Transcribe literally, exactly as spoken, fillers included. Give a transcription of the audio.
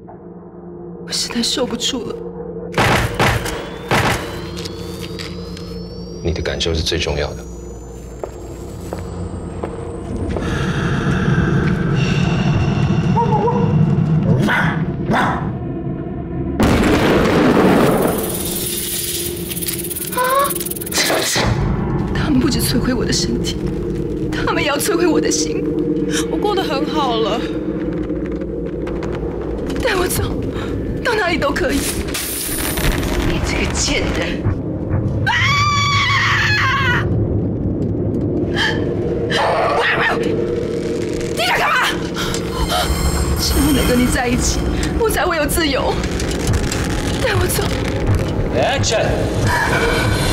我实在受不住了。 你的感受是最重要的。 他们不止摧毁我的身体，他们也要摧毁我的心。 我过得很好了。 带我走，到哪里都可以。 你这个贱人！ 啊！你想干嘛？只有能跟你在一起，我才会有自由。带我走。 Action！